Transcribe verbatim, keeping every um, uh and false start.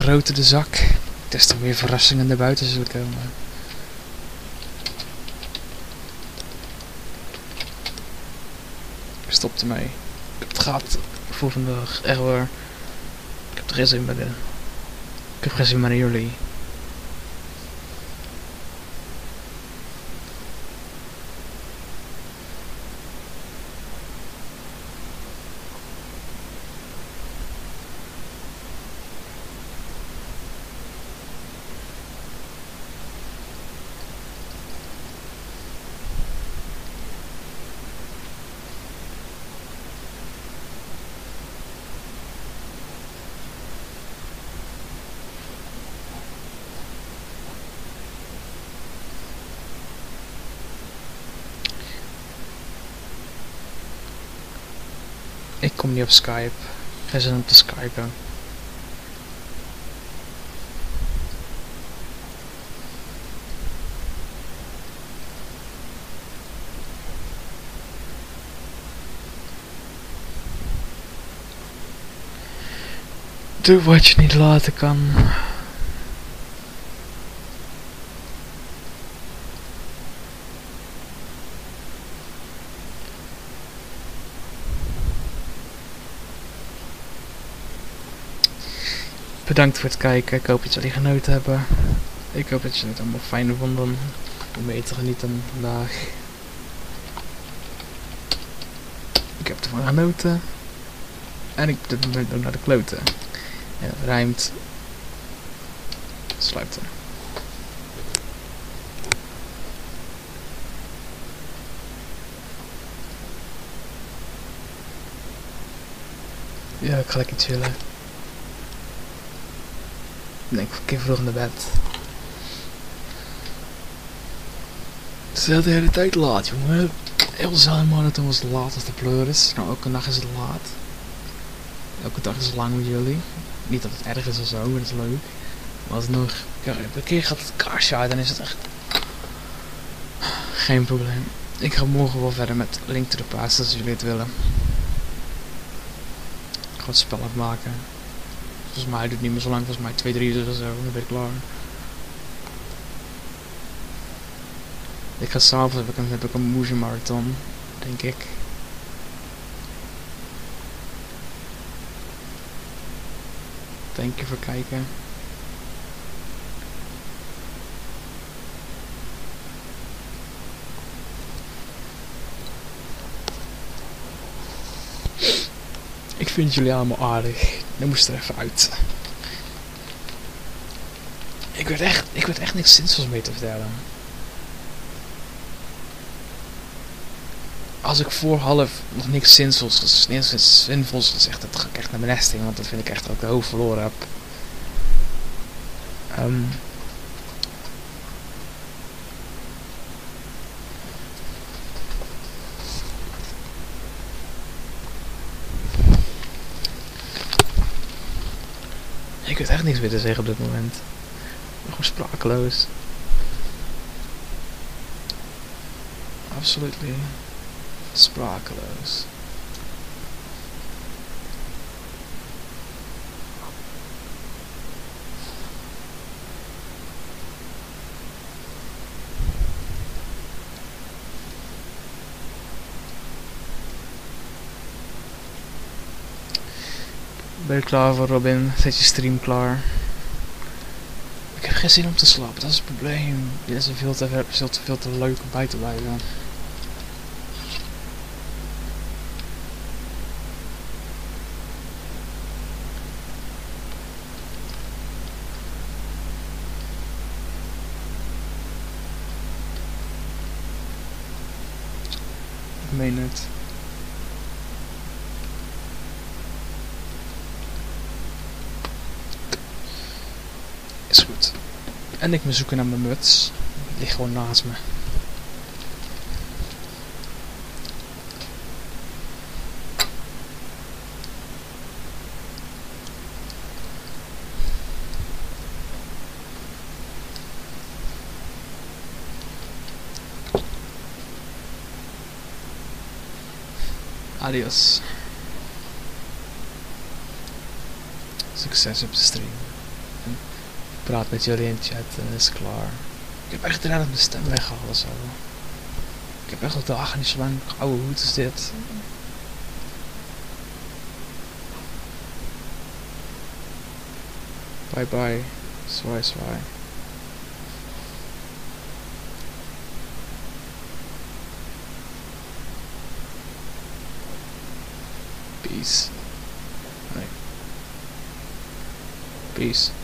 groter de zak, des te meer verrassingen naar buiten zullen komen. Ik stop ermee. Ik heb het gehad voor vandaag, echt waar. Ik heb er geen zin meer in. Ik heb geen zin meer in jullie. Ik kom niet op Skype. Geen zin om te skypen. Doe wat je niet laten kan. Bedankt voor het kijken. Ik hoop dat jullie genoten hebben. Ik hoop dat jullie het allemaal fijn vonden om mee te genieten vandaag. Ik heb ervan genoten. En ik ben op dit moment ook naar de kloten. En het rijmt. Sluiten. Ja, ik ga lekker chillen. Ik denk een keer vroeg naar bed. Het is de hele tijd laat, jongen. Heel zelden marathon was laat als de pleur is. Nou, elke dag is het laat. Elke dag is lang met jullie. Niet dat het erg is of zo, maar dat is leuk. Maar alsnog, een keer gaat het kaarsje uit, dan is het echt geen probleem. Ik ga morgen wel verder met Link to the Past als jullie het willen. Ik ga het spel afmaken. Volgens mij duurt het niet meer zo lang, volgens mij twee, drie uur of zo, dan ben ik klaar. Ik ga s'avonds heb ik een, heb ik een Moesje marathon, denk ik. Dank je voor het kijken. Ik vind jullie allemaal aardig. Dat moest er even uit. Ik weet echt, ik weet echt niks zinvols mee te vertellen. Als ik voor half nog niks zinvols, niks zinvols gezegd heb, dan ga ik echt naar mijn nesting, want dat vind ik echt dat ik de hoofd verloren heb. Um, ik weet echt niks meer te zeggen op dit moment. Ik ben gewoon sprakeloos. Absoluut sprakeloos. Ben je klaar voor, Robin? Zet je stream klaar. Ik heb geen zin om te slapen, dat is het probleem. Dit is veel te, veel te, veel te leuk om bij te blijven. Ik meen het. Is goed. En ik moet zoeken naar mijn muts. Die ligt gewoon naast me. Adios. Succes op de stream. praat met jullie in chat en is klaar. Ik heb echt raar dat mijn stem weggehaald of zo. Ik heb echt al dagen niet zo lang oude hoed is dit. Bye bye. Zwaai zwaai. Peace. Nee. Peace.